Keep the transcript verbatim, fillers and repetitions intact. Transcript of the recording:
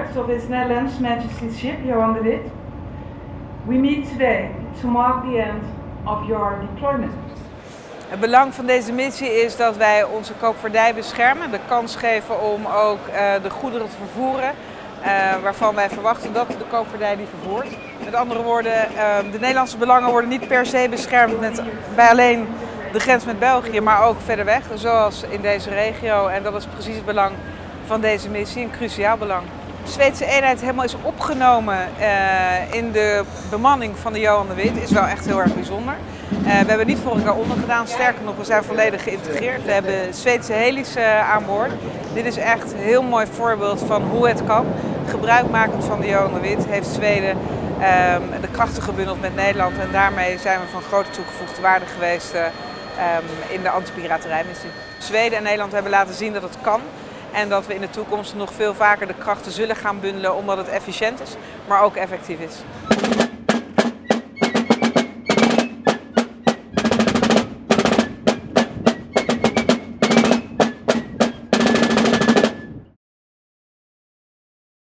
Court of His Netherlands Majesty's ship Johan de Wit, we meet today to mark the end of your deployment. Het belang van deze missie is dat wij onze koopvaardij beschermen, de kans geven om ook uh, de goederen te vervoeren uh, waarvan wij verwachten dat de koopvaardij die vervoert. Met andere woorden, uh, de Nederlandse belangen worden niet per se beschermd met, bij alleen de grens met België, maar ook verder weg, zoals in deze regio. En dat is precies het belang van deze missie, een cruciaal belang. De Zweedse eenheid helemaal is opgenomen uh, in de bemanning van de Johan de Wit is wel echt heel erg bijzonder. Uh, we hebben niet voor elkaar ondergedaan, sterker nog, we zijn volledig geïntegreerd. We hebben Zweedse heli's uh, aan boord. Dit is echt een heel mooi voorbeeld van hoe het kan. Gebruikmakend van de Johan de Wit heeft Zweden uh, de krachten gebundeld met Nederland en daarmee zijn we van grote toegevoegde waarde geweest uh, um, in de antipiraterijmissie. Zweden en Nederland hebben laten zien dat het kan. En dat we in de toekomst nog veel vaker de krachten zullen gaan bundelen omdat het efficiënt is, maar ook effectief is.